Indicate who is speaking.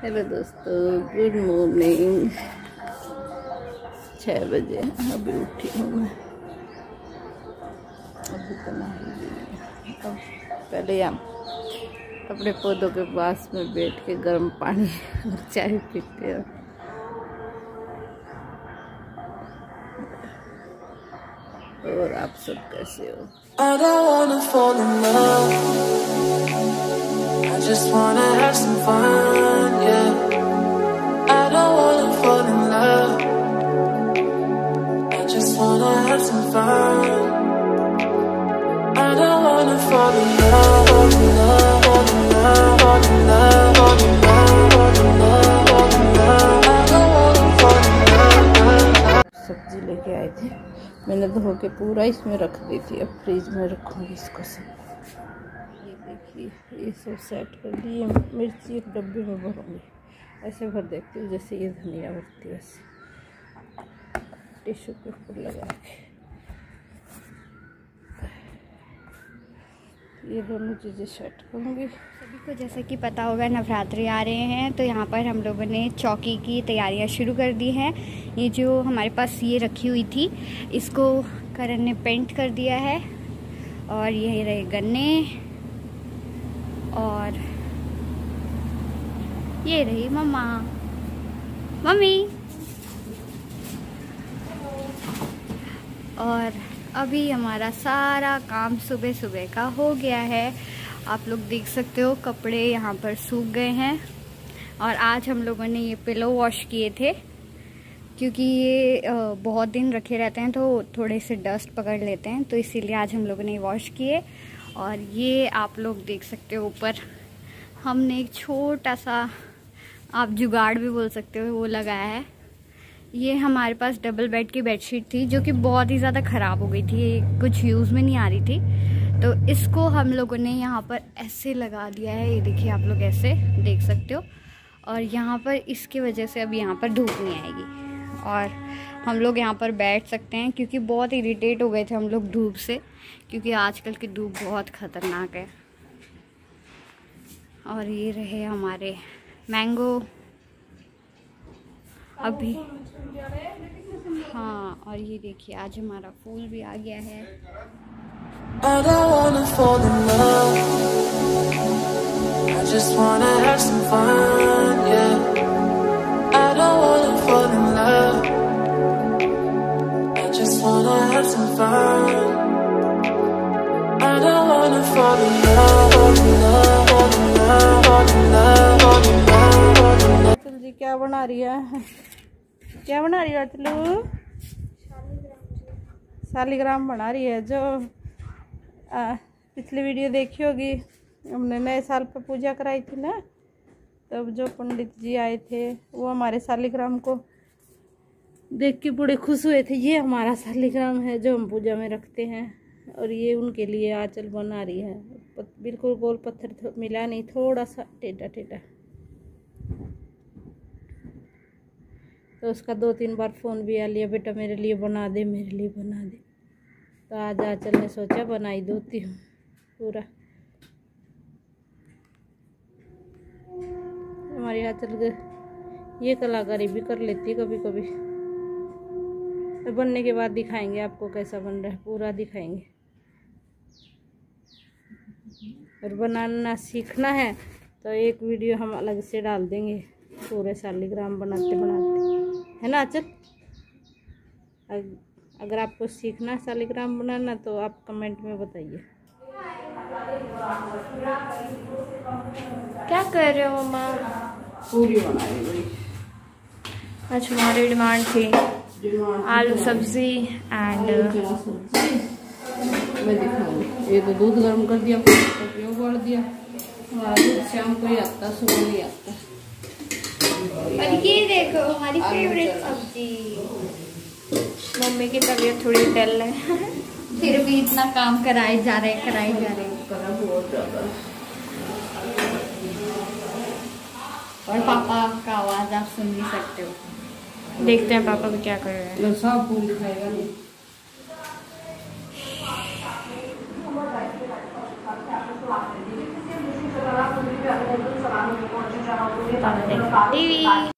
Speaker 1: Hello दोस्तों, good morning. 6 बजे अभी उठी हूँ मैं। अभी तो नहीं, अब पहले यहाँ अपने पौधों के पास में बैठ के गर्म पानी और चाय पीते हैं। और आप सब कैसे हो? I don't wanna fall in love. I just wanna have some fun, yeah. I don't wanna fall in love. I just wanna have some fun. I don't wanna fall in love, fall in love, fall in love, fall in love, fall in love, fall in love, fall in love. I don't wanna fall in love. सब्जी लेके आए थे, मैंने धो के पूरा इसमें रख दी थी। अब फ्रिज में रखूँगी इसको सब। ये देखिए, ये सब सेट कर दिए। मिर्ची एक डब्बे में भरूँगी, ऐसे भर देती हूँ जैसे ये धनिया भरती है, ऐसे टिश्यू पेपर लगा के। ये दोनों चीज़ें सेट करूँगी।
Speaker 2: सभी को जैसा कि पता होगा, नवरात्रि आ रहे हैं, तो यहाँ पर हम लोगों ने चौकी की तैयारियाँ शुरू कर दी हैं। ये जो हमारे पास ये रखी हुई थी, इसको करण ने पेंट कर दिया है। और ये रहे गन्ने, और ये रही मम्मी। और अभी हमारा सारा काम सुबह सुबह का हो गया है। आप लोग देख सकते हो, कपड़े यहाँ पर सूख गए हैं। और आज हम लोगों ने ये पिलो वॉश किए थे, क्योंकि ये बहुत दिन रखे रहते हैं तो थोड़े से डस्ट पकड़ लेते हैं, तो इसीलिए आज हम लोगों ने वॉश किए। और ये आप लोग देख सकते हो, ऊपर हमने एक छोटा सा, आप जुगाड़ भी बोल सकते हो, वो लगाया है। ये हमारे पास डबल बेड की बेडशीट थी, जो कि बहुत ही ज़्यादा ख़राब हो गई थी, कुछ यूज़ में नहीं आ रही थी। तो इसको हम लोगों ने यहाँ पर ऐसे लगा दिया है। ये देखिए, आप लोग ऐसे देख सकते हो। और यहाँ पर इसकी वजह से अब यहाँ पर धूप नहीं आएगी और हम लोग यहाँ पर बैठ सकते हैं, क्योंकि बहुत इरिटेट हो गए थे हम लोग धूप से, क्योंकि आजकल की धूप बहुत ख़तरनाक है। और ये रहे हमारे मैंगो अभी। हाँ, और ये देखिए, आज हमारा फूल भी आ गया है।
Speaker 3: I don't wanna fall in love. I just wanna have some fun, yeah. I don't wanna fall in love. I just wanna have some fun. I don't wanna fall in love, fall in love, fall in love, fall in love, fall in love, fall in love.
Speaker 1: चल जी, क्या बना रही है? क्या बना रही है चलो? शालिग्राम बना रही है। जो पिछली वीडियो देखी होगी, हमने नए साल पर पूजा कराई थी ना, तब जो पंडित जी आए थे वो हमारे शालिग्राम को देख के बड़े खुश हुए थे। ये हमारा शालिग्राम है जो हम पूजा में रखते हैं, और ये उनके लिए आंचल बना रही है। बिल्कुल गोल पत्थर मिला नहीं, थोड़ा सा टेढ़ा टेढ़ा। तो उसका 2-3 बार फ़ोन भी आ लिया, बेटा मेरे लिए बना दे, मेरे लिए बना दे। तो आज आंचल ने सोचा बनाई देती हूँ पूरा। हमारी आंचल ये कलाकारी भी कर लेती है कभी कभी। तो बनने के बाद दिखाएंगे आपको कैसा बन रहा है, पूरा दिखाएंगे। और बनाना सीखना है तो एक वीडियो हम अलग से डाल देंगे, पूरे शालिग्राम बनाते बनाते, है ना आंचल? अगर आपको सीखना शालिग्राम बनाना तो आप कमेंट में बताइए।
Speaker 2: क्या कर रहे हो मम्मा?
Speaker 1: पूरी बना रही।
Speaker 2: आज हमारी डिमांड थी आलू सब्जी एंड
Speaker 1: मैं दिखाऊंगी। ये तो दूध गर्म कर दिया, तो उबाल दिया। हमारा दूध शाम को ही आता, सुबह नहीं आता।
Speaker 2: और ये देखो हमारी फेवरेट सब्जी। मम्मी की तबीयत थोड़ी डल है फिर भी इतना काम कराए जा रहे
Speaker 1: बहुत ज़्यादा।
Speaker 2: और पापा का आवाज आप सुन नहीं सकते हो। देखते हैं पापा को क्या कर रहे हैं।
Speaker 1: सब फूल दिखाएगा नहीं।
Speaker 2: तो हम देखते टीवी।